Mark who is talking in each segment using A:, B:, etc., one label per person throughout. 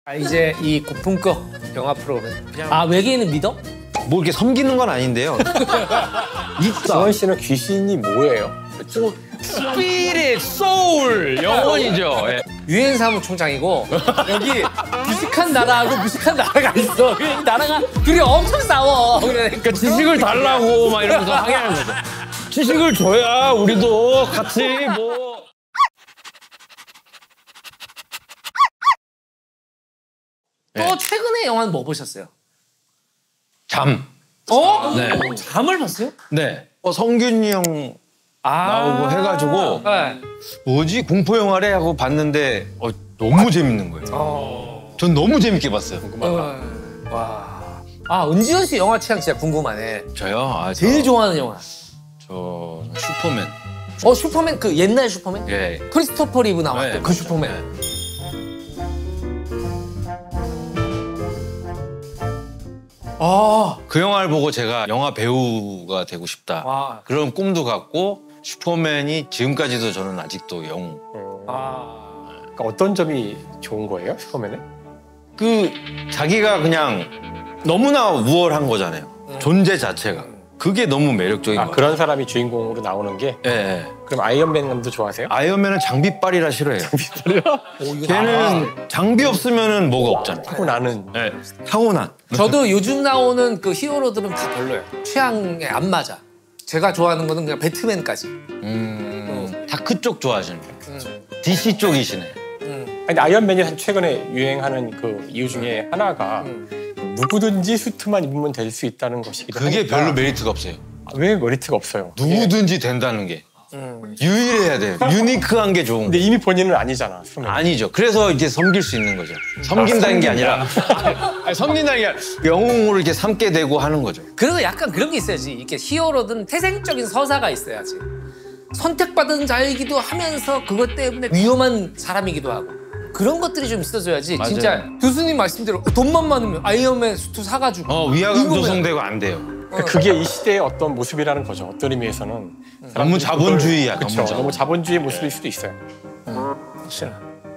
A: 이제 이 고품격 영화 프로그램. 외계인은 믿어?
B: 뭐 이렇게 섬기는 건 아닌데요.
C: 지원 씨는 귀신이 뭐예요?
B: 스피릿, 소울, 영혼이죠. 예.
A: 유엔 사무총장이고 여기 무식한 나라하고 무식한 나라가 있어. 이 나라가 둘이 엄청 싸워.
B: 그러니까 지식을 달라고 막 이러면서 항의하는 거죠. 지식을 줘야 우리도 같이 뭐.
A: 또 최근에 영화는 뭐 보셨어요?
B: 잠.
A: 네. 잠을 봤어요?
B: 네. 성균이 형 나오고 해가지고
A: 네.
B: 뭐지 공포 영화래 하고 봤는데 너무 재밌는 거예요. 전 너무 재밌게 봤어요.
A: 와. 은지원 씨 영화 취향 진짜 궁금하네.
B: 저요?
A: 제일 좋아하는 영화.
B: 저 슈퍼맨.
A: 슈퍼맨 그 옛날 슈퍼맨?
B: 예.
A: 크리스토퍼 리브 나왔던
B: 네,
A: 그 슈퍼맨.
B: 그 영화를 보고 제가 영화 배우가 되고 싶다. 그런 꿈도 갖고 슈퍼맨이 지금까지도 저는 아직도 영웅.
C: 그러니까 어떤 점이 좋은 거예요, 슈퍼맨은?
B: 자기가 그냥 너무나 우월한 거잖아요. 존재 자체가. 그게 너무 매력적인 거예요.
C: 그런 사람이 주인공으로 나오는 게?
B: 예.
C: 그럼 아이언맨도 좋아하세요?
B: 아이언맨은 장비빨이라 싫어해요. 장비빨이요? 걔는 장비 없으면 뭐가 없잖아요.
C: 타고나는.
B: 네. 타고난.
A: 저도 요즘 나오는 그 히어로들은 다 별로예요. 취향에 안 맞아. 제가 좋아하는 거는 그냥 배트맨까지.
B: 다크 쪽 좋아하시는 거예요. DC 쪽이시네.
C: 근데 아이언맨이 최근에 유행하는 그 이유 중에 하나가 누구든지 수트만 입으면 될 수 있다는 것이기도 하니까.
B: 그게 별로 메리트가 없어요.
C: 왜 메리트가 없어요?
B: 누구든지 된다는 게. 유일해야 돼요. 유니크한 게 좋은
C: 근데
B: 거예요.
C: 이미 본인은 아니잖아. 슈퍼맨.
B: 아니죠. 그래서 이제 섬길 수 있는 거죠. 섬긴다는 게 아니라 섬긴다는 게 아니라 영웅으로 이렇게 삼게 되고 하는 거죠.
A: 그리고 약간 그런 게 있어야지. 이렇게 히어로든 태생적인 서사가 있어야지. 선택받은 자이기도 하면서 그것 때문에 위험한 사람이기도 하고. 그런 것들이 좀 있어줘야지.
B: 맞아요.
A: 진짜 교수님 말씀대로 돈만 많으면 아이언맨 수트 사가지고
B: 위화감 조성되고 안 돼요.
C: 그게 이 시대의 어떤 모습이라는 거죠. 어떤 의미에서는.
B: 너무 자본주의야.
C: 그렇죠. 너무 자본주의 모습일 수도 있어요.
A: 싫어.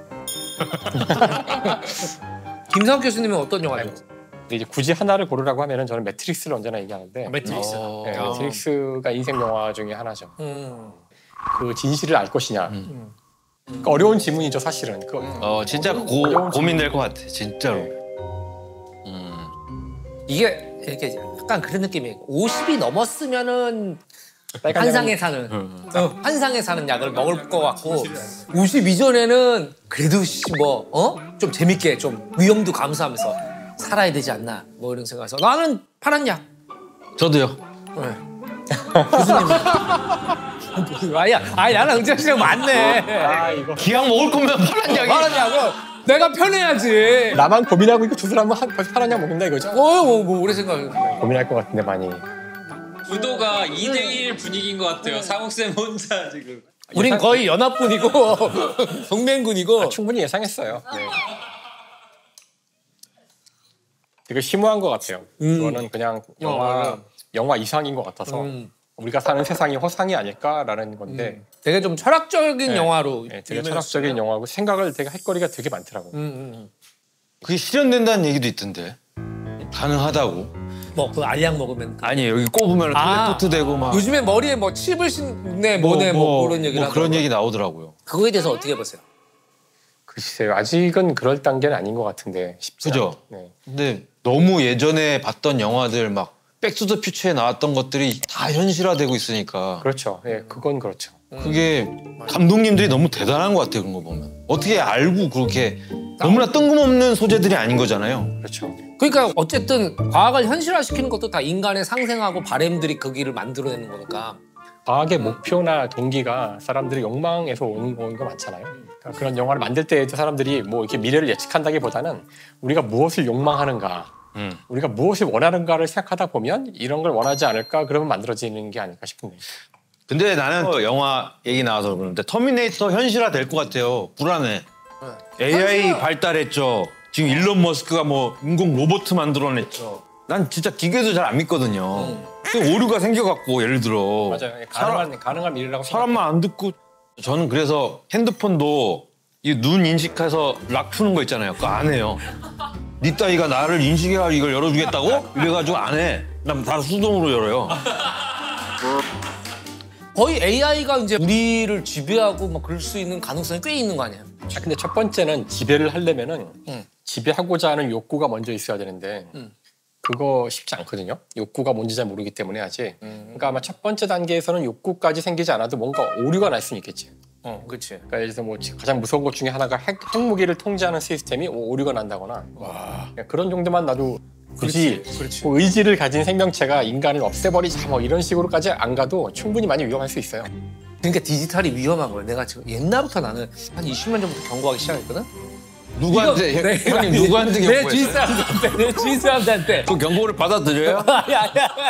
A: 김상욱 교수님은 어떤 영화를 좋아해요?
C: 근데 이제 굳이 하나를 고르라고 하면은 저는 매트릭스를 언제나 얘기하는데.
A: 매트릭스.
C: 네, 매트릭스가 인생 영화 중에 하나죠. 그 진실을 알 것이냐. 그러니까 어려운 질문이죠, 사실은.
B: 진짜 고민될 것 같아. 진짜로.
A: 이게 이렇게 약간 그런 느낌이에요. 50이 넘었으면은 환상에 사는 환상에 사는 약을 먹을 것 같고 50 이전에는 그래도 좀 재밌게 좀 위험도 감수하면서 살아야 되지 않나 뭐 이런 생각해서 나는 파란 약.
B: 저도요.
A: 네. 교수님은 나랑 응재 씨랑 맞네.
C: 이거
B: 기왕 먹을 거면 파란 약이.
A: 파란 약은 내가 편해야지.
C: 나만 고민하고 있고 두 사람은 파란 약 먹는다 이거죠?
A: 뭐 오래 생각해.
C: 고민할 것 같은데 많이.
D: 구도가 2대1 분위기인 것 같아요. 상욱쌤 혼자 지금.
A: 우린 거의 연합군이고 동맹군이고.
C: 충분히 예상했어요. 네. 되게 심오한 것 같아요. 이거는 그냥 영화 이상인 것 같아서 우리가 사는 세상이 허상이 아닐까라는 건데
A: 되게 좀 철학적인 영화로.
C: 되게 철학적인 영화고 생각을 되게 할 거리가 되게 많더라고요.
B: 그게 실현된다는 얘기도 있던데. 가능하다고.
A: 그 알약 먹으면.
B: 아니 여기 꼽으면 토레토트 되고 막.
A: 요즘에 머리에 칩을 신네 뭐네 그런 얘기를
B: 그런 얘기 나오더라고요.
A: 그거에 대해서 어떻게 보세요?
C: 글쎄요. 아직은 그럴 단계는 아닌 것 같은데 쉽지
B: 그죠?
C: 네.
B: 근데 너무 예전에 봤던 영화들 막 백투더 퓨처에 나왔던 것들이 다 현실화되고 있으니까.
C: 그렇죠. 예, 그건 그렇죠.
B: 그게 감독님들이 너무 대단한 것 같아요. 그런 거 보면. 어떻게 알고 그렇게 너무나 뜬금없는 소재들이 아닌 거잖아요.
C: 그렇죠.
A: 그러니까 어쨌든 과학을 현실화시키는 것도 다 인간의 상생하고 바램들이 그 길을 만들어내는 거니까.
C: 과학의 목표나 동기가 사람들의 욕망에서 오는 거 많잖아요. 그러니까 그런 영화를 만들 때에도 사람들이 뭐 이렇게 미래를 예측한다기보다는 우리가 무엇을 욕망하는가, 우리가 무엇을 원하는가를 생각하다 보면 이런 걸 원하지 않을까 그러면 만들어지는 게 아닐까 싶은데.
B: 근데 나는 영화 얘기 나와서 그러는데 터미네이터 현실화 될 것 같아요. 불안해. AI 발달했죠. 지금 일론 머스크가 뭐 인공 로봇 만들어냈죠. 난 진짜 기계도 잘 안 믿거든요. 오류가 생겨갖고 예를 들어
C: 맞아요. 가능한 미래라고
B: 사람만 안 듣고. 저는 그래서 핸드폰도 이 눈 인식해서 락 푸는 거 있잖아요. 그거 안 해요. 니 따위가 나를 인식해가 이걸 열어주겠다고? 이래가지고 안 해. 난 다 수동으로 열어요.
A: 거의 AI가 이제 우리를 지배하고 막 그럴 수 있는 가능성이 꽤 있는 거 아니에요?
C: 근데 첫 번째는 지배를 하려면은
A: 응.
C: 지배하고자 하는 욕구가 먼저 있어야 되는데 그거 쉽지 않거든요. 욕구가 뭔지 잘 모르기 때문에 아직. 그러니까 아마 첫 번째 단계에서는 욕구까지 생기지 않아도 뭔가 오류가 날 수는 있겠지.
A: 그렇지.
C: 그러니까 예를 들어서 뭐 가장 무서운 것 중에 하나가 핵무기를 통제하는 시스템이 오류가 난다거나 그냥 그런 정도만 나도 굳이 뭐 의지를 가진 생명체가 인간을 없애버리자 뭐 이런 식으로까지 안 가도 충분히 많이 위험할 수 있어요.
A: 그러니까 디지털이 위험한 거예요. 내가 지금 옛날부터 나는 한 20년 전부터 경고하기 시작했거든.
B: 누구한테? 형님 누구한테
A: 내
B: 경고했어요?
A: 주위 사람들한테, 내 주위 사람들한테.
B: 그 경고를 받아들여요?
A: 아니야.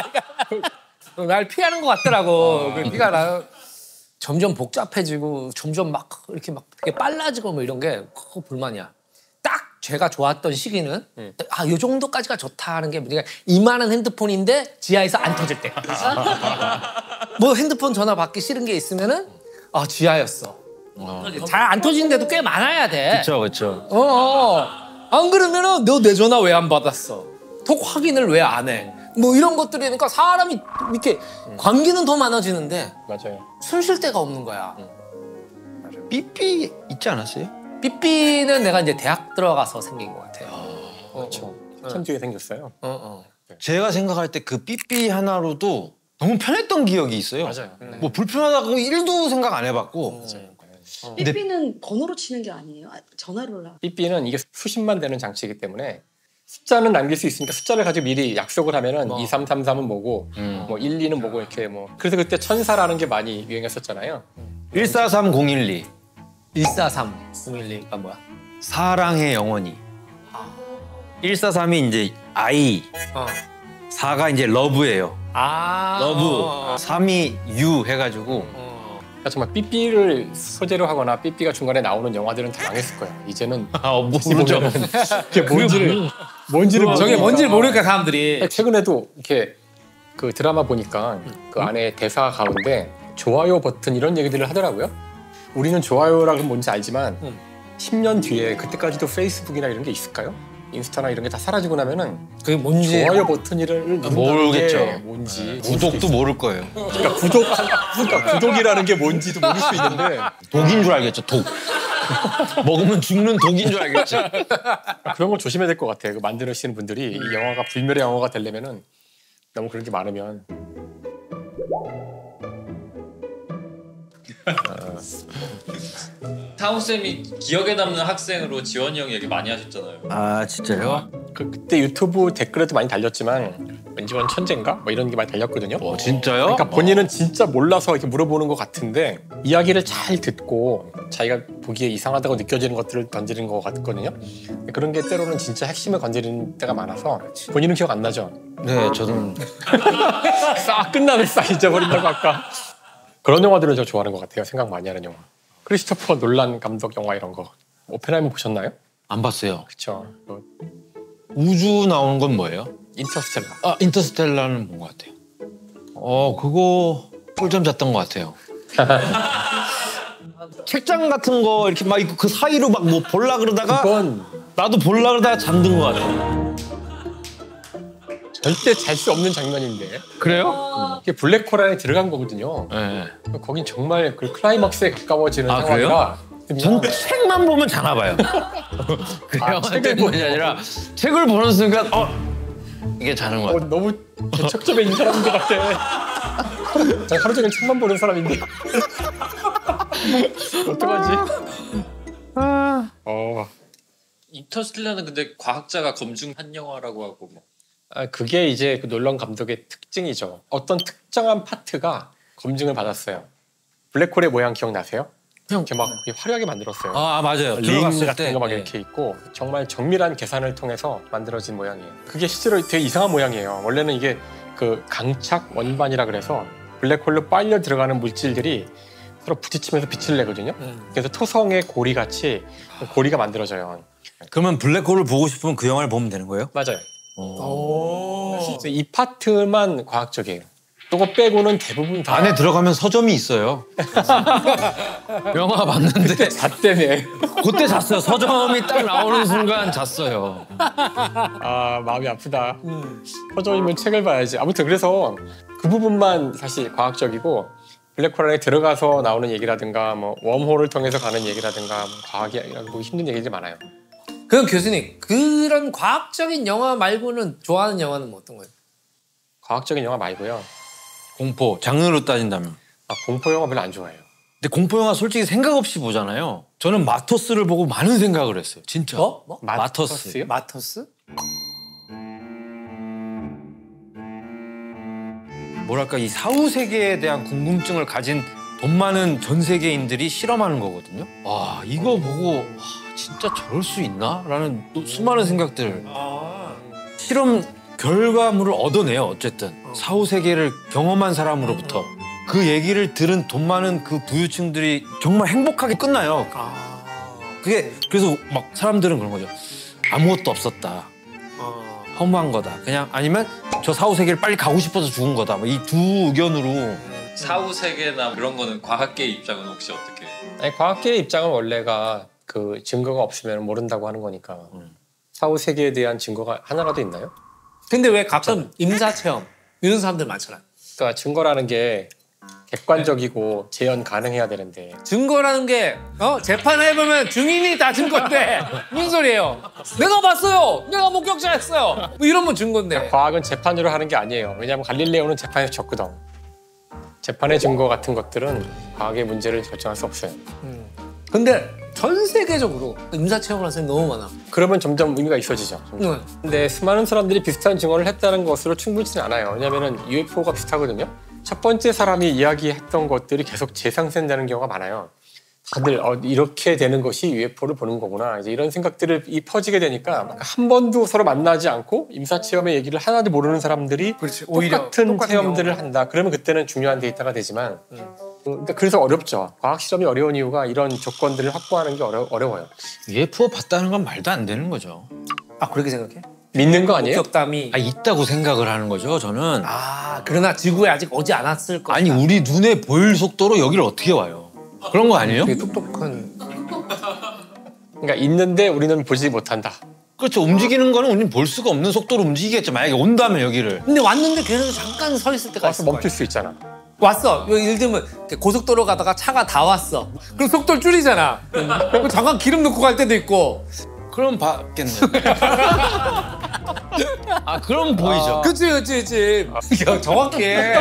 A: 날 피하는 것 같더라고. 그러니까 나는 점점 복잡해지고 점점 막 이렇게 막 되게 빨라지고 뭐 이런 게 그거 불만이야. 딱 제가 좋았던 시기는 이 정도까지가 좋다 하는 게 우리가 이만한 핸드폰인데 지하에서 안 터질 때. 뭐 핸드폰 전화 받기 싫은 게 있으면은 지하였어. 잘 안 터지는데도 꽤 많아야 돼.
B: 그렇죠.
A: 안 그러면은 너 내 전화 왜 안 받았어? 톡 확인을 왜 안 해? 뭐 이런 것들이니까 사람이 이렇게 관계는 더 많아지는데
C: 맞아요.
A: 숨 쉴 데가 없는 거야.
B: 삐삐 있지 않았어요?
A: 삐삐는 내가 이제 대학 들어가서 생긴 것 같아요.
C: 그렇죠. 한참 뒤에 생겼어요.
B: 제가 생각할 때 그 삐삐 하나로도 너무 편했던 기억이 있어요.
C: 맞아요.
B: 뭐 불편하다고 1도 생각 안 해봤고.
E: 삐삐는 번호로 치는 게 아니에요? 전화로 라.
C: 삐삐는 이게 수십만 되는 장치이기 때문에 숫자는 남길 수 있으니까 숫자를 가지고 미리 약속을 하면은 2333은 뭐고 뭐 12는 뭐고 이렇게 뭐 그래서 그때 천사라는 게 많이 유행했었잖아요.
B: 143012
A: 143012가 뭐야?
B: 사랑해 영원히. 143이 이제 아이, 4가 이제 러브예요. 러브. 3이 유 해가지고.
C: 그러니까 정말 삐삐를 소재로 하거나 삐삐가 중간에 나오는 영화들은 다 망했을 거예요. 이제는
B: 모르죠.
C: 그게 뭔지를
A: 저게 뭔지 모르니까 사람들이.
C: 최근에도 이렇게 그 드라마 보니까 그 안에 대사 가운데 좋아요 버튼 이런 얘기들을 하더라고요. 우리는 좋아요라는 건 뭔지 알지만 10년 뒤에 그때까지도 페이스북이나 이런 게 있을까요? 인스타나 이런 게 다 사라지고 나면은
A: 그게 뭔지
C: 좋아요 버튼을 누른다는
B: 모르겠죠.
C: 게 뭔지
B: 구독도 모를 거예요.
C: 그러니까 구독이라는 게 뭔지도 모를 수 있는데
B: 독인 줄 알겠죠. 독. 먹으면 죽는 독인 줄 알겠죠.
C: 그런 걸 조심해야 될 것 같아요. 그 만드시는 분들이 이 영화가 불멸의 영화가 되려면은 너무 그런 게 많으면.
D: 타운 쌤이 기억에 남는 학생으로 지원이 형 얘기 많이 하셨잖아요.
B: 아 진짜요?
C: 그때 유튜브 댓글에도 많이 달렸지만 왠지 건 천재인가? 뭐 이런 게 많이 달렸거든요.
B: 진짜요?
C: 그러니까 본인은 진짜 몰라서 이렇게 물어보는 것 같은데 이야기를 잘 듣고 자기가 보기에 이상하다고 느껴지는 것들을 던지는 것 같거든요. 그런 게 때로는 진짜 핵심을 건드리는 때가 많아서 본인은 기억 안 나죠?
B: 네, 저는
C: 싹 끝나면 싹 잊어버린다고 아까. 그런 영화들을 저 좋아하는 것 같아요. 생각 많이 하는 영화. 크리스토퍼 놀란 감독 영화 이런 거. 오펜하이머 보셨나요?
B: 안 봤어요.
C: 그쵸.
B: 우주 나오는 건 뭐예요?
C: 인터스텔라.
B: 아, 인터스텔라는 본 것 같아요. 그거 꿀잠 잤던 것 같아요. 책장 같은 거 이렇게 막 있고 그 사이로 막 뭐 볼라 그러다가
C: 그건
B: 나도 볼라 그러다가 잠든 것 같아요.
C: 절대 잘 수 없는 장면인데.
B: 그래요?
C: 이게 블랙홀 안에 들어간 거거든요.
B: 네.
C: 거긴 정말 그 클라이막스에 가까워지는
B: 아,
C: 상황이라.
B: 전 책만 보면 자나 봐요. 그 영화 때문이 아니라 책을 보는 순간 이게 자는 것 같아요.
C: 너무 대척점에 있는 사람인 것 같아. 난 하루 종일 책만 보는 사람인데. 어떡하지?
D: 인터스텔라는 근데 과학자가 검증한 영화라고 하고 뭐.
C: 그게 이제 그 놀란 감독의 특징이죠. 어떤 특정한 파트가 검증을 받았어요. 블랙홀의 모양 기억나세요? 이렇게 막 화려하게 만들었어요.
B: 아 맞아요.
C: 링
B: 들어갔을
C: 같은
B: 때
C: 거 막 이렇게 있고 정말 정밀한 계산을 통해서 만들어진 모양이에요. 그게 실제로 되게 이상한 모양이에요. 원래는 이게 그 강착 원반이라 그래서 블랙홀로 빨려 들어가는 물질들이 서로 부딪히면서 빛을 내거든요. 그래서 토성의 고리같이 고리가 만들어져요.
F: 그러면 블랙홀을 보고 싶으면 그 영화를 보면 되는 거예요?
C: 맞아요. 그래서 이 파트만 과학적이에요. 그거 빼고는 대부분 다
B: 안에 들어가면 서점이 있어요. 영화 봤는데
C: 잤대네.
B: 그때 잤어요. 서점이 딱 나오는 순간 잤어요.
C: 아 마음이 아프다. 서점이면 책을 봐야지. 아무튼 그래서 그 부분만 사실 과학적이고 블랙홀 안에 들어가서 나오는 얘기라든가 뭐 웜홀을 통해서 가는 얘기라든가 뭐 과학 이야기라든가 뭐 힘든 얘기들이 많아요.
A: 그럼 교수님 그런 과학적인 영화 말고는 좋아하는 영화는 뭐 어떤 거예요?
C: 과학적인 영화 말고요.
B: 공포 장르로 따진다면.
C: 아, 공포 영화 별로 안 좋아해요.
B: 근데 공포 영화 솔직히 생각 없이 보잖아요. 저는 마토스를 보고 많은 생각을 했어요. 진짜.
A: 뭐?
B: 마토스.
A: 마터스?
B: 뭐랄까 이 사후 세계에 대한 궁금증을 가진 돈 많은 전 세계인들이 실험하는 거거든요. 와 이거 보고 와, 진짜 저럴 수 있나? 라는 또 수많은 생각들. 실험 결과물을 얻어내요. 어쨌든 사후 세계를 경험한 사람으로부터 그 얘기를 들은 돈 많은 그 부유층들이 정말 행복하게 끝나요. 그게 그래서 막 사람들은 그런 거죠. 아무것도 없었다. 허무한 거다. 그냥 아니면 저 사후 세계를 빨리 가고 싶어서 죽은 거다. 이 두 의견으로.
D: 사후 세계나 그런 거는 과학계의 입장은 혹시 어떻게?
C: 아니, 과학계의 입장은 원래가 그 증거가 없으면 모른다고 하는 거니까 사후 세계에 대한 증거가 하나라도 있나요?
A: 근데 왜 가끔 임사체험 이런 사람들 많잖아요.
C: 그러니까 증거라는 게 객관적이고 재현 가능해야 되는데
A: 증거라는 게 재판을 해보면 증인이 다 증거인데 무슨 소리예요? 내가 봤어요. 내가 목격자였어요. 뭐 이러면 증거인데.
C: 과학은 재판으로 하는 게 아니에요. 왜냐하면 갈릴레오는 재판에서 졌거든. 재판의 증거 같은 것들은 과학의 문제를 결정할 수 없어요.
A: 근데 전 세계적으로 임사체험을 하는 사람이 너무 많아.
C: 그러면 점점 의미가 있어지죠.
A: 응.
C: 근데 수많은 사람들이 비슷한 증언을 했다는 것으로 충분치는 않아요. 왜냐하면 UFO가 비슷하거든요. 첫 번째 사람이 이야기했던 것들이 계속 재상생되는 경우가 많아요. 다들 이렇게 되는 것이 UFO를 보는 거구나. 이제 이런 생각들이 퍼지게 되니까 한 번도 서로 만나지 않고 임사체험의 얘기를 하나도 모르는 사람들이 똑같은 체험들을
A: 경우.
C: 한다. 그러면 그때는 중요한 데이터가 되지만 그러니까 그래서 어렵죠. 과학 실험이 어려운 이유가 이런 조건들을 확보하는 게 어려워요.
B: UFO 봤다는 건 말도 안 되는 거죠.
A: 아 그렇게 생각해?
C: 믿는 거 아니에요?
A: 목격담이.
B: 있다고 생각을 하는 거죠. 저는.
A: 그러나 지구에 아직 오지 않았을 거다.
B: 아니 우리 눈에 보일 속도로 여기를 어떻게 와요? 그런 거 아니에요?
A: 되게 똑똑한.
C: 그러니까 있는데 우리는 보지 못한다.
B: 그렇죠. 움직이는 거는 우리는 볼 수가 없는 속도로 움직이겠죠. 만약에 온다면 여기를.
A: 근데 왔는데 계속 잠깐 서 있을 때가
C: 와서
A: 있을
C: 멈출
A: 거야.
C: 수 있잖아.
A: 왔어. 예를 들면 고속도로 가다가 차가 다 왔어. 그럼 속도를 줄이잖아. 그럼 잠깐 기름 넣고 갈 때도 있고.
B: 그럼 봤겠네. 그럼 보이죠.
A: 그치. 야, 정확해.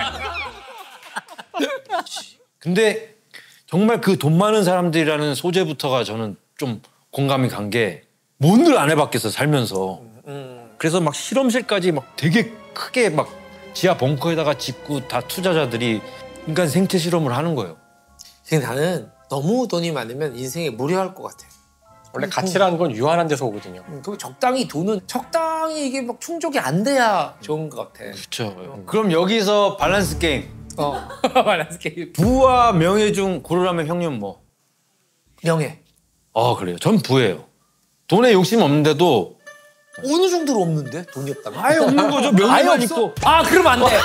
B: 근데 정말 그 돈 많은 사람들이라는 소재부터가 저는 좀 공감이 간 게 뭔들 안 해봤겠어 살면서. 그래서 막 실험실까지 막 되게 크게 막 지하 벙커에다가 짓고 다 투자자들이 인간 생체 실험을 하는 거예요.
A: 근데 나는 너무 돈이 많으면 인생에 무료할 것 같아.
C: 원래 가치라는 건 유한한 데서 오거든요.
A: 그 적당히 적당히 이게 막 충족이 안 돼야 좋은 것 같아.
B: 그렇죠. 그럼 여기서 밸런스 게임.
A: 밸런스 게임.
B: 부와 명예 중 고르라면 형님 뭐?
A: 명예.
B: 그래요. 전 부예요. 돈에 욕심 없는데도
A: 어느 정도로 없는데? 돈이 없다면?
B: 아예 없는 거죠. 명예만 있고.
A: 그럼 안 돼.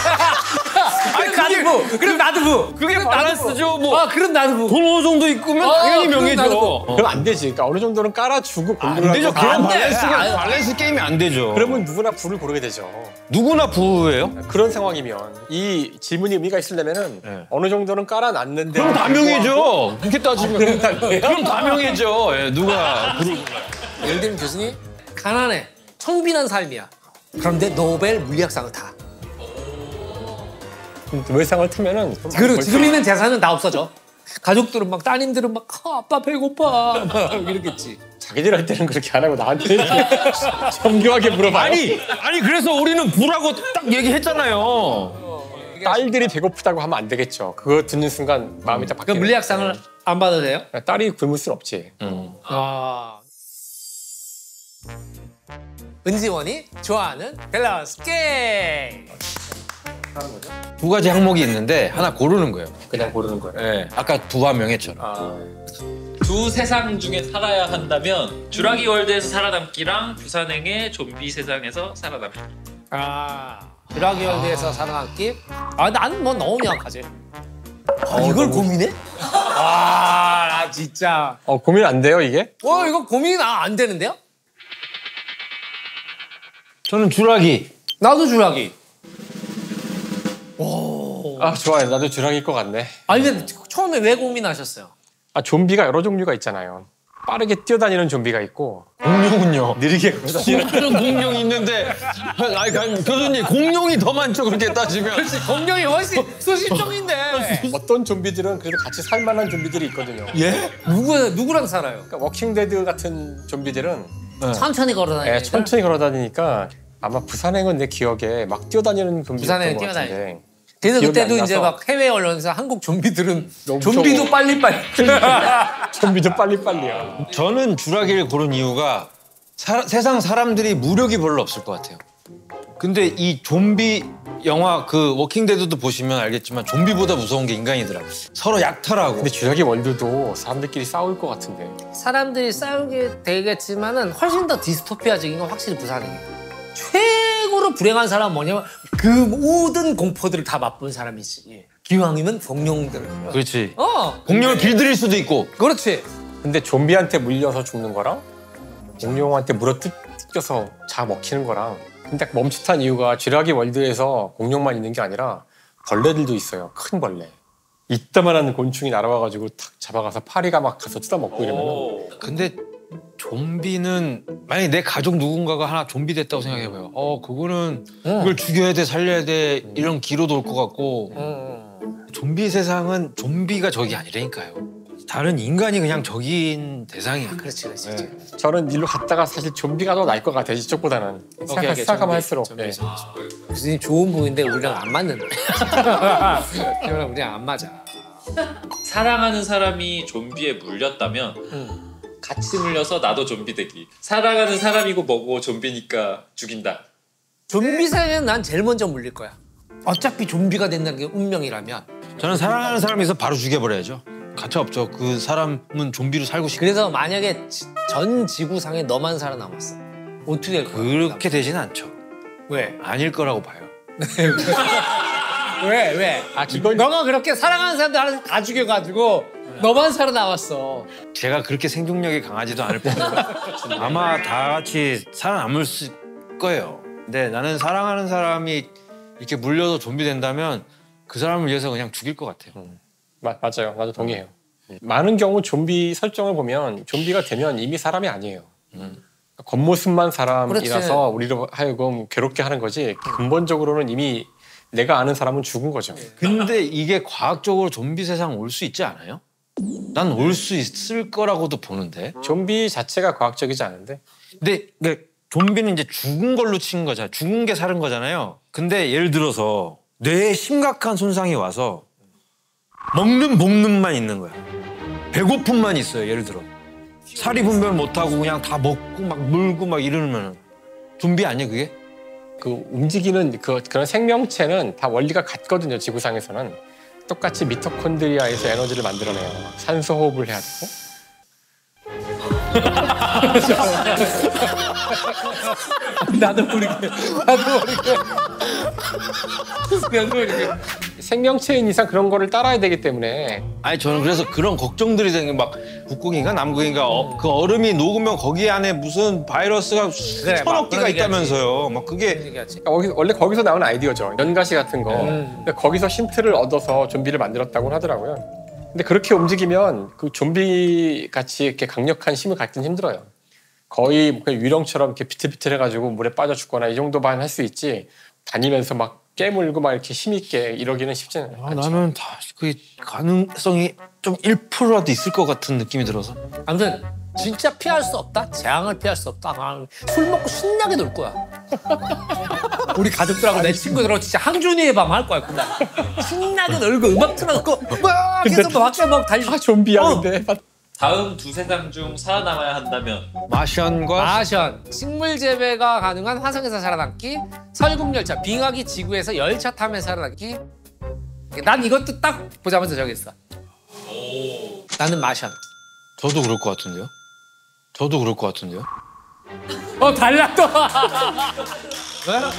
A: 나도 부. 그럼 나도 부.
B: 그게 밸런스죠. 뭐.
A: 그럼 나도 부.
B: 돈 어느 정도 있으면 당연히
A: 그럼 나도
B: 명예죠.
C: 그럼 안 되지. 그러니까 어느 정도는 깔아주고
B: 안
C: 공부를
B: 되죠.
C: 하고
B: 그런
A: 안 돼.
B: 밸런스 게임이 안 되죠.
C: 그러면 누구나 부를 고르게 되죠.
B: 누구나 부예요?
C: 그런 상황이면 이 질문이 의미가 있으려면은
B: 네.
C: 어느 정도는 깔아놨는데
B: 그럼 다 명예죠. 그렇게 따지면 그럼 다 명예죠. 누가 부를
A: 예를 들면 교수님 가난해. 청빈한 삶이야. 그런데 노벨 물리학상을 타.
C: 노벨상을 타면은
A: 그리고 지금 있는 재산은 다 없어져. 가족들은 막 따님들은 막 아빠 배고파 막 이러겠지.
C: 자기들 할 때는 그렇게 안 하고 나한테 이렇게 정교하게 물어봐요.
B: 아니 그래서 우리는 부라고 딱 얘기했잖아요.
C: 딸들이 배고프다고 하면 안 되겠죠. 그거 듣는 순간 마음이 딱
A: 그
C: 바뀌는.
A: 물리학상을 안 받아도 돼요?
C: 딸이 굶을 순 없지.
A: 은지원이 좋아하는 밸런스 게임.
B: 두 가지 항목이 있는데 하나 고르는 거예요.
C: 그냥 고르는 거예요.
B: 네, 아까 부와 명예처럼.
D: 두 세상 중에 살아야 한다면 주라기 월드에서 살아남기랑 부산행의 좀비 세상에서 살아남기.
A: 듀라기 월드에서 살아남기. 아 나는 뭐 너무 명확하지. 이걸 고민해? 와, 나 진짜.
C: 고민 안 돼요 이게?
A: 이거 고민 안 되는데요?
B: 저는 듀라기.
A: 나도 듀라기.
C: 좋아요. 나도 듀라기일 것 같네.
A: 아니 근데 처음에 왜 고민하셨어요?
C: 좀비가 여러 종류가 있잖아요. 빠르게 뛰어다니는 좀비가 있고
B: 공룡은요?
C: 느리게 걸어다니는.
B: 그런 공룡이 있는데 아니 교수님 공룡이 더 많죠 그렇게 따지면.
A: 공룡이 훨씬 수십종인데.
C: 어떤 좀비들은 그래도 같이 살만한 좀비들이 있거든요.
B: 예?
A: 누구랑 살아요?
C: 그러니까 워킹데드 같은 좀비들은
A: 천천히 걸어다니니까.
C: 천천히 걸어다니니까 아마 부산행은 내 기억에 막 뛰어다니는 좀비였던
A: 부산행은
C: 것 같은데.
A: 그래서
C: 기억이
A: 그때도
C: 안
A: 이제
C: 나서.
A: 막 해외 언론에서 한국 좀비들은
C: 엄청
A: 좀비도 빨리빨리.
C: 좀비도 빨리빨리야.
B: 저는 듀라기를 고른 이유가 세상 사람들이 무력이 별로 없을 것 같아요. 근데 이 좀비 영화 그 워킹데드도 보시면 알겠지만 좀비보다 무서운 게 인간이더라고요. 서로 약탈하고.
C: 근데 듀라기 월드도 사람들끼리 싸울 것 같은데.
A: 사람들이 싸우게 되겠지만은 훨씬 더 디스토피아적인 건 확실히 부산행이에요. 최고로 불행한 사람은 뭐냐면 그 모든 공포들을 다 맛본 사람이지. 기왕이면 공룡들을.
B: 그렇지.
A: 어,
B: 공룡을 길들일 수도 있고.
A: 그렇지.
C: 근데 좀비한테 물려서 죽는 거랑 공룡한테 물어뜯겨서 잡먹히는 거랑 근데 멈칫한 이유가 듀라기 월드에서 공룡만 있는 게 아니라 벌레들도 있어요. 큰 벌레. 이따만한 곤충이 날아와가지고 탁 잡아가서 파리가 막 가서 뜯어먹고 이러면
B: 근데 좀비는 만약에 내 가족 누군가가 하나 좀비 됐다고 생각해봐요. 그거는 이걸 죽여야 돼 살려야 돼 이런 기로도 올 것 같고 좀비 세상은 좀비가 적이 아니라니까요. 다른 인간이 그냥 적인 대상이야.
A: 그렇지.
C: 저는 일로 갔다가 사실 좀비가 더 나을 것 같아요. 이쪽보다는. 생각하면 할수록. 네.
A: 교수님 좋은 분인데 우리랑 안 맞는다. 우리랑 안 맞아.
D: 사랑하는 사람이 좀비에 물렸다면 같이 물려서 나도 좀비 되기. 사랑하는 사람이고 뭐고 좀비니까 죽인다.
A: 좀비 사회는 난 제일 먼저 물릴 거야. 어차피 좀비가 된다는 게 운명이라면.
B: 저는 사랑하는 사람이 있어 바로 죽여버려야죠. 가차 없죠. 그 사람은 좀비로 살고 싶고.
A: 그래서 만약에 전 지구상에 너만 살아남았어. 어떻게 될 거야?
B: 그렇게 되진 않죠.
A: 왜?
B: 아닐 거라고 봐요.
A: 왜? 너가 그렇게 사랑하는 사람들 하나씩 다 죽여가지고 너만 살아남았어.
B: 제가 그렇게 생존력이 강하지도 않을 뿐이고 아마 다 같이 살아남을 거예요. 근데 나는 사랑하는 사람이 이렇게 물려서 좀비 된다면 그 사람을 위해서 그냥 죽일 것 같아요.
C: 맞아요. 나도 동의해요. 많은 경우 좀비 설정을 보면 좀비가 되면 이미 사람이 아니에요. 겉모습만 사람이라서 우리로 하여금 괴롭게 하는 거지 근본적으로는 이미 내가 아는 사람은 죽은 거죠.
B: 근데 이게 과학적으로 좀비 세상 올 수 있지 않아요? 난 올 수 있을 거라고도 보는데.
C: 좀비 자체가 과학적이지 않은데.
B: 근데 좀비는 이제 죽은 걸로 친 거잖아요. 죽은 게 사는 거잖아요. 근데 예를 들어서 뇌에 심각한 손상이 와서 먹는 복능만 있는 거야. 배고픔만 있어요. 예를 들어 사리 분별 못하고 그냥 다 먹고 막 물고 막 이러면 좀비 아니야 그게?
C: 그 움직이는 그런 생명체는 다 원리가 같거든요. 지구상에서는 똑같이 미토콘드리아에서 에너지를 만들어내요. 산소 호흡을 해야 되고.
A: 나도 모르게.
C: 생명체인 이상 그런 거를 따라야 되기 때문에.
B: 아니 저는 그래서 그런 걱정들이 생긴 막 북극인가 남극인가 그 얼음이 녹으면 거기 안에 무슨 바이러스가 천억 개가 있다면서요. 막 그게
C: 원래 거기서 나온 아이디어죠. 연가시 같은 거. 근데 거기서 힌트를 얻어서 좀비를 만들었다고 하더라고요. 근데 그렇게 움직이면 그 좀비 같이 이렇게 강력한 힘을 갖기는 힘들어요. 거의 그냥 유령처럼 이렇게 비틀비틀해가지고 물에 빠져 죽거나 이 정도만 할 수 있지. 다니면서 막 깨물고 막 이렇게 힘있게 이러기는 쉽지는 않죠.
B: 나는 다 그 가능성이 좀 1%라도 있을 것 같은 느낌이 들어서.
A: 아무튼 진짜 피할 수 없다. 재앙을 피할 수 없다. 술 먹고 신나게 놀 거야. 우리 가족들하고 내 친구들하고 진짜 항준이의 밤 할 거야. 그날. 신나게 놀고 음악 틀어놓고 막 계속 밖에 막 달리고.
C: 좀비야 근데.
D: 다음 두 세상 중 살아남아야 한다면
B: 마션과
A: 마션, 식물 재배가 가능한 화성에서 살아남기, 설국열차, 빙하기 지구에서 열차 타며 살아남기. 난 이것도 딱 보자마자 정했어. 나는 마션.
B: 저도 그럴 것 같은데요. 저도 그럴 것 같은데요.
A: 달라 또. 왜?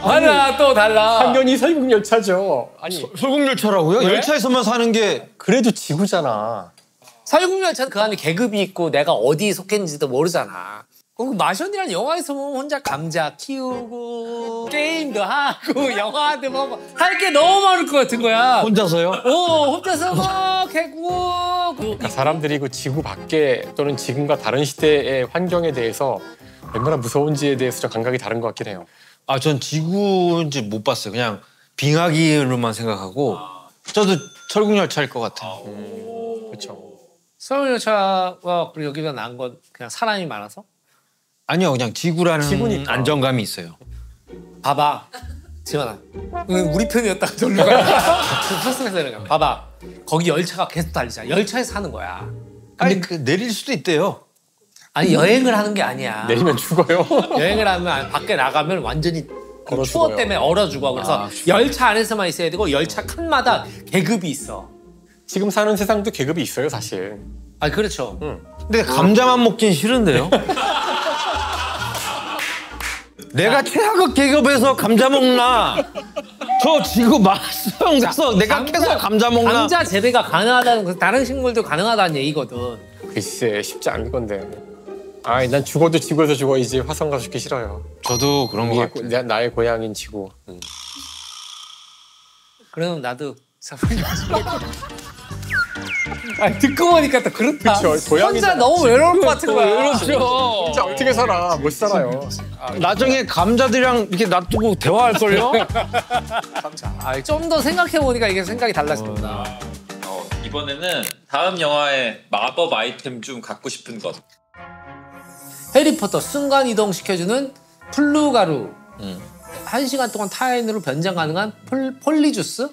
A: 하나 또 달라.
C: 당연히 설국열차죠. 아니
B: 설국열차라고요?
C: 왜?
B: 열차에서만 사는 게
C: 그래도 지구잖아.
A: 설국열차는 그 안에 계급이 있고 내가 어디에 속했는지도 모르잖아. 그 마션이라는 영화에서 보면 혼자 감자 키우고 게임도 하고 영화도 보고 할 게 너무 많을 것 같은 거야.
B: 혼자서요?
A: 혼자서 막 해고
C: 그러니까 사람들이 그 지구 밖에 또는 지금과 다른 시대의 환경에 대해서 얼마나 무서운지에 대해서 좀 감각이 다른 것 같긴 해요.
B: 아, 전 지구인지 못 봤어요. 그냥 빙하기로만 생각하고 저도 설국열차일 것 같아요.
C: 그렇죠.
A: 설국열차가 그리고 여기가 난 건 그냥 사람이 많아서?
B: 아니요, 그냥 지구라는
C: 지구니까.
B: 안정감이 있어요.
A: 봐봐, 지원아. 우리 편이었다가 절로 가. 학생에서는 봐봐. 거기 열차가 계속 달리잖아. 열차에서 사는 거야.
B: 아니, 내릴 수도 있대요.
A: 아니 여행을 하는 게 아니야.
C: 내리면 죽어요.
A: 여행을 하면 밖에 나가면 완전히
C: 얼어
A: 추워
C: 죽어요.
A: 때문에 얼어 죽어. 그래서 열차 안에서만 있어야 되고 열차 칸마다 계급이 있어.
C: 지금 사는 세상도 계급이 있어요, 사실.
A: 아 그렇죠.
B: 근데 감자만 먹긴 싫은데요? 내가 최하급 계급에서 감자 먹나? 저 지구 마수형돼서 내가 계속 감자 먹나?
A: 감자 재배가 가능하다는 건 다른 식물도 가능하다는 얘기거든.
C: 글쎄 쉽지 않을 건데. 아이 난 죽어도 지구에서 죽어야지 화성 가서 죽기 싫어요.
B: 저도 그런 거
C: 이게
B: 같아요.
C: 나의 고향인 지구.
A: 그럼 나도 아니 듣고 보니까 또 그렇다.
C: 그쵸, 고양이잖아.
A: 혼자 너무 외로울 것 같은 거야.
C: 그렇죠. 진짜 어떻게 살아? 못 살아요.
B: 나중에 감자들이랑 이렇게 놔두고 대화할걸요?
A: 좀 더 생각해 보니까 이게 생각이 달라진다.
D: 이번에는 다음 영화의 마법 아이템 중 갖고 싶은 것.
A: 해리포터 순간 이동 시켜주는 플루가루. 1시간 동안 타인으로 변장 가능한 폴리주스?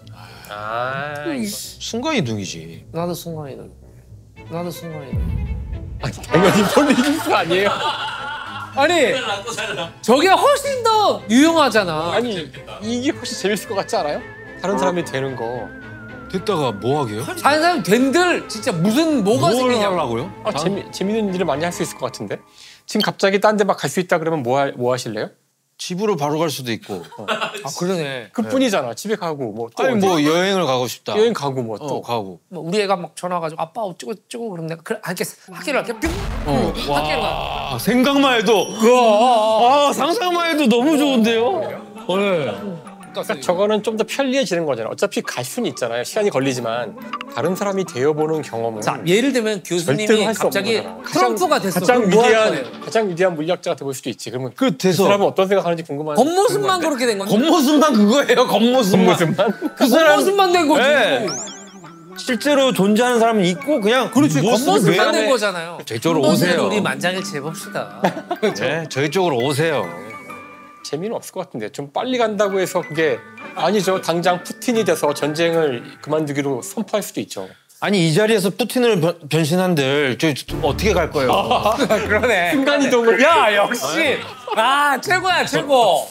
B: 순간이동이지.
A: 나도 순간 이동. 나도 순간 이동.
C: 아니 당연히 폴리주스 아니에요.
A: 아니 저게 훨씬 더 유용하잖아.
C: 아니 이게 훨씬 재밌을 것 같지 않아요? 다른 사람이 되는 거.
B: 됐다가 뭐 하게요?
A: 다른 사람 된들 진짜 무슨 뭐가
B: 뭘
A: 생기냐고.
B: 하려고요?
C: 아, 재밌는 일을 많이 할 수 있을 것 같은데? 지금 갑자기 딴 데 막 갈 수 있다 그러면 뭐 하실래요?
B: 집으로 바로 갈 수도 있고.
A: 아 그러네.
C: 그뿐이잖아. 집에 가고 뭐 또
B: 아니 뭐 여행을 가고 싶다.
C: 여행 가고 뭐 또.
B: 가고.
A: 뭐 우리 애가 막 전화 와가지고 아빠 어쩌고 그럼 내가 그래 알겠어 학교를 할게 뿅 학교를 가.
B: 아, 생각만 해도. 아, 상상만 해도 너무 좋은데요? 네.
C: 그러니까 저거는 좀 더 편리해지는 거잖아요. 어차피 갈 수는 있잖아요. 시간이 걸리지만 다른 사람이 되어보는 경험은
A: 자 예를 들면
C: 절대로
A: 교수님이
C: 할 수
A: 갑자기
C: 없는 거잖아.
A: 트럼프가 됐어.
C: 가장
A: 그럼 뭐할 거예요?
C: 가장 위대한 물리학자가 되볼 수도 있지. 그러면 그
B: 돼서
C: 사람은 어떤 생각하는지 궁금한.
A: 겉모습만 그렇게 된 건데.
B: 겉모습만 그거예요. 겉모습만.
C: 겉모습만.
B: 그 사람
A: 겉모습만 된 거지.
B: 네. 실제로 존재하는 사람은 있고 그냥
A: 그렇지 겉모습만 된
B: 외면해.
A: 거잖아요.
B: 저희 쪽으로 오세요.
A: 우리 만장일치 해봅시다.
B: 네, 저희 쪽으로 오세요.
C: 재미는 없을 것 같은데 좀 빨리 간다고 해서 그게 아니죠. 당장 푸틴이 돼서 전쟁을 그만두기로 선포할 수도 있죠.
B: 아니 이 자리에서 푸틴을 변신한들 저희 어떻게 갈 거예요?
A: 그러네.
C: 순간 이동을.
A: 야 역시 아 최고야 최고.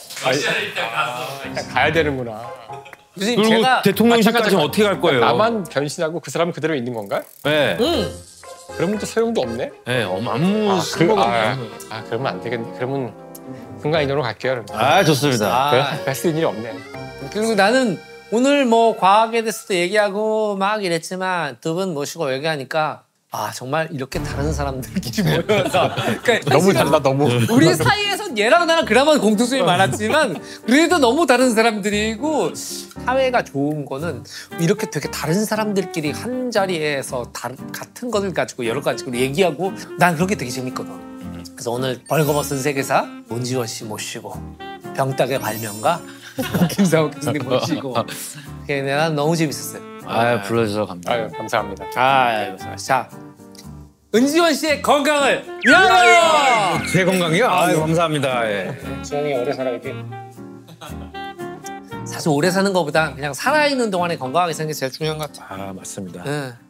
C: 일단 가야 되는구나.
A: 교수님
B: 그리고
A: 제가
B: 대통령실까지 어떻게 갈 거예요?
C: 나만 변신하고 그 사람은 그대로 있는 건가?
B: 네.
C: 그러면 또 소용도 없네.
B: 네, 아무 쓸모가 없네.
C: 그러면 안 되겠네. 그러면 순간 이동으로 갈게요.
B: 아, 좋습니다.
C: 할 수 있는 일이 없네.
A: 그리고 나는 오늘 뭐 과학에 대해서도 얘기하고 막 이랬지만 두 분 모시고 얘기하니까 아 정말 이렇게 다른 사람들끼리 모여서 그러니까
C: 너무 달라 너무.
A: 우리 사이에선 얘랑 나랑 그나마 공통점이 많았지만 그래도 너무 다른 사람들이고 사회가 좋은 거는 이렇게 되게 다른 사람들끼리 한 자리에서 같은 것을 가지고 여러 가지로 얘기하고 난 그렇게 되게 재밌거든. 그래서 오늘 벌거벗은 세계사 문지원 씨 모시고 병닭의 발명가 김상욱 교수님 모시고 난 너무 재밌었어요.
B: 아, 불러주셔서 감사합니다.
C: 아유 감사합니다.
A: 자 은지원 씨의 건강을 위하여.
B: 제 건강이요? 아유, 감사합니다. 예.
C: 지원이 오래 살아야지.
A: 사실 오래 사는 것보다 그냥 살아있는 동안에 건강하게 사는 게 제일 중요한 것 같아요.
B: 아, 맞습니다.
A: 응.